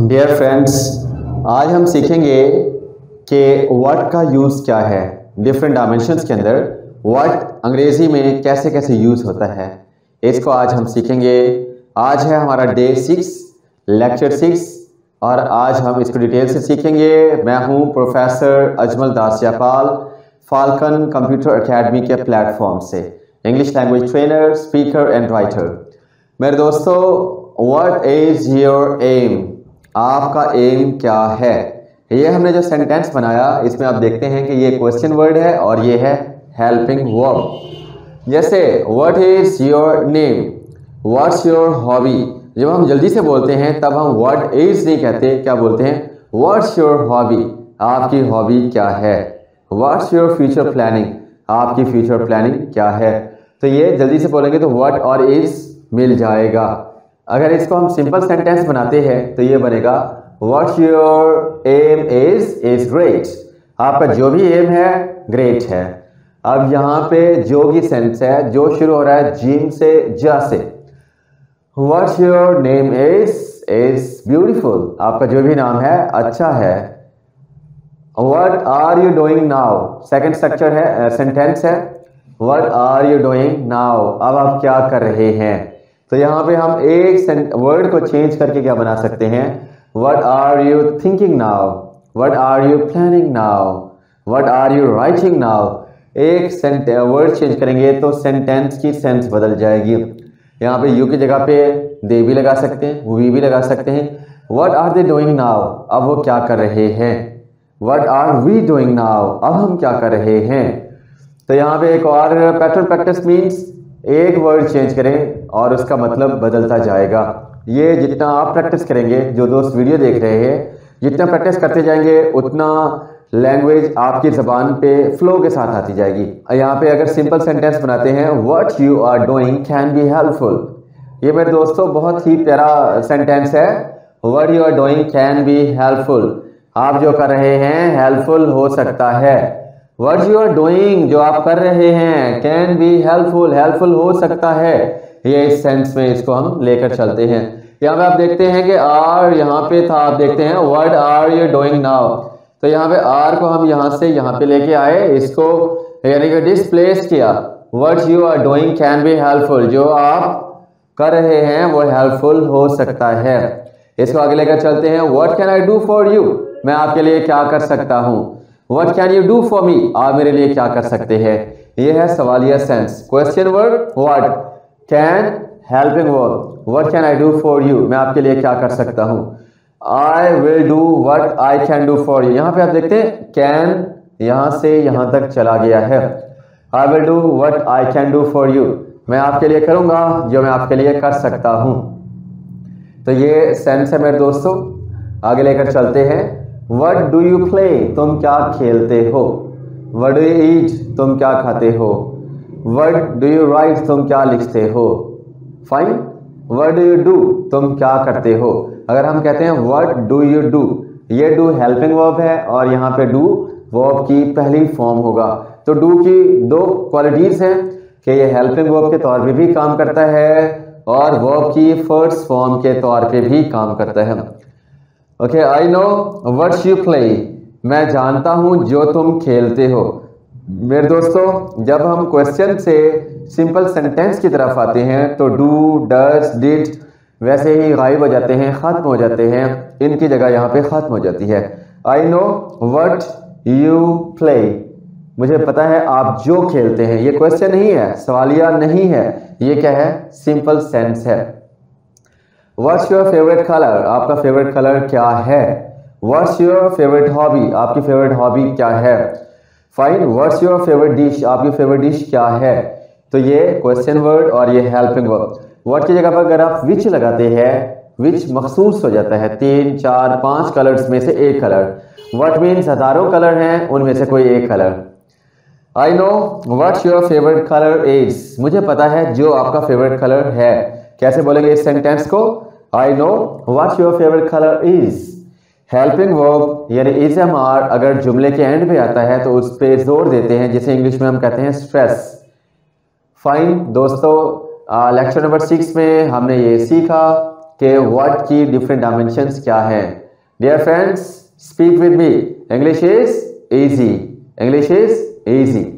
Dear friends, आज हम सीखेंगे कि व्हाट का यूज़ क्या है डिफरेंट डायमेंशंस के अंदर। व्हाट अंग्रेज़ी में कैसे कैसे यूज़ होता है, इसको आज हम सीखेंगे। आज है हमारा डे 6, लेक्चर 6, और आज हम इसको डिटेल से सीखेंगे। मैं हूं professor Ajmal Das Jaipal, Falcon computer academy के प्लेटफॉर्म से, English language trainer, speaker and writer. मेरे दोस्तों, व्हाट इज़ योर एम? आपका एम क्या है? ये हमने जो सेंटेंस बनाया, इसमें आप देखते हैं कि ये क्वेश्चन वर्ड है और ये है हेल्पिंग वर्ब। जैसे what is your name, what's your hobby. जब हम जल्दी से बोलते हैं तब हम व्हाट इज नहीं कहते, क्या बोलते हैं? व्हाट्स योर हॉबी, आपकी हॉबी क्या है। व्हाट्स योर फ्यूचर प्लानिंग, आपकी फ्यूचर प्लानिंग क्या है। तो ये जल्दी से बोलेंगे तो व्हाट और इज मिल जाएगा। अगर इसको हम सिंपल सेंटेंस बनाते हैं तो ये बनेगा what's your aim is great. आपका जो भी एम है ग्रेट है। अब यहाँ पे जो की सेंस है, जो शुरू हो रहा है जिम से, जा से। What's your name is beautiful, आपका जो भी नाम है अच्छा है। What are you doing now, second structure है, सेंटेंस है। What are you doing now, अब आप क्या कर रहे हैं। तो यहाँ पे हम एक वर्ड को चेंज करके क्या बना सकते हैं? What are you thinking now, what are you planning now, what are you writing now. एक वर्ड चेंज करेंगे तो सेंटेंस की सेंस बदल जाएगी। यहाँ पे यू की जगह पे दे भी लगा सकते हैं, वी भी लगा सकते हैं। What are they doing now, अब वो क्या कर रहे हैं। What are we doing now, अब हम क्या कर रहे हैं। तो यहाँ पे एक और पैटर्न प्रैक्टिस मीन्स एक वर्ड चेंज करें और उसका मतलब बदलता जाएगा। ये जितना आप प्रैक्टिस करेंगे, जो दोस्त वीडियो देख रहे हैं, जितना प्रैक्टिस करते जाएंगे उतना लैंग्वेज आपकी ज़बान पे फ्लो के साथ आती जाएगी। यहाँ पे अगर सिंपल सेंटेंस बनाते हैं, what you are doing can be helpful. ये मेरे दोस्तों बहुत ही प्यारा सेंटेंस है। What you are doing can be helpful, आप जो कर रहे हैं हेल्पफुल हो सकता है। व्हाट यू आर डूइंग, जो आप कर रहे हैं, कैन बी हेल्पफुल, हेल्पफुल हो सकता है। ये इस सेंस में इसको हम लेकर चलते हैं। यहाँ पे आप देखते हैं कि आर यहाँ पे था, आप देखते हैं what are you doing now. तो यहाँ पे आर को हम यहाँ से यहाँ पे लेके आए, इसको यानी कि डिस्प्लेस किया। What you are doing can be helpful, जो आप कर रहे हैं वो हेल्पफुल हो सकता है। इसको आगे लेकर चलते हैं। What can I do for you, मैं आपके लिए क्या कर सकता हूँ। What can you do for me, आप मेरे लिए क्या कर सकते हैं। ये है सवालिया sense. Question word what, can helping verb, what can I do for you, मैं आपके लिए क्या कर सकता हूँ। I will do what I can do for you. यहाँ पे आप देखते हैं कैन यहाँ से यहाँ तक चला गया है। I will do what I can do for you, मैं आपके लिए करूँगा जो मैं आपके लिए कर सकता हूँ। तो ये सेंस है मेरे दोस्तों। आगे लेकर चलते हैं। What do you play, तुम क्या खेलते हो। What do you eat, तुम क्या खाते हो। What do you write, तुम क्या लिखते हो। Fine. What do you do, तुम क्या करते हो। अगर हम कहते हैं What do you do, ये do हेल्पिंग वर्ब है और यहाँ पे do वर्ब की पहली फॉर्म होगा। तो do की दो क्वालिटीज हैं कि ये हेल्पिंग वर्ब के तौर पे भी काम करता है और वर्ब की फर्स्ट फॉर्म के तौर पे भी काम करता है। Okay, I know what you play, मैं जानता हूं जो तुम खेलते हो। मेरे दोस्तों, जब हम क्वेश्चन से सिंपल सेंटेंस की तरफ आते हैं तो डू, डज, डिड वैसे ही गायब हो जाते हैं, खत्म हो जाते हैं। इनकी जगह यहाँ पे खत्म हो जाती है। I know what you play, मुझे पता है आप जो खेलते हैं। ये क्वेश्चन नहीं है, सवालिया नहीं है, ये क्या है? सिंपल सेंस है। व्हाट्स योर फेवरेट कलर, आपका फेवरेट कलर क्या है। व्हाट्स योर फेवरेट हॉबी, आपकी फेवरेट हॉबी क्या है। Fine. What's your favourite dish, आपकी फेवरेट डिश क्या है। तो ये क्वेश्चन वर्ड और ये हेल्पिंग वर्ब। व्हाट की जगह पर अगर आप विच लगाते हैं, विच मखसूस हो जाता है। 3, 4, 5 कलर्स में से एक कलर। व्हाट मीन्स हजारों कलर हैं, उनमें से कोई एक colour. I know what's your favourite colour is, मुझे पता है जो आपका फेवरेट कलर है। कैसे बोलेंगे इस सेंटेंस को? I know what's your favourite colour is. Helping verb यानी इज एम आर अगर जुमले के एंड पे आता है तो उस पर जोर देते हैं, जिसे इंग्लिश में हम कहते हैं स्ट्रेस। फाइन दोस्तों, लेक्चर नंबर 6 में हमने ये सीखा कि वर्ड की डिफरेंट डायमेंशंस क्या है। Dear friends, speak with me, English is easy, English is easy.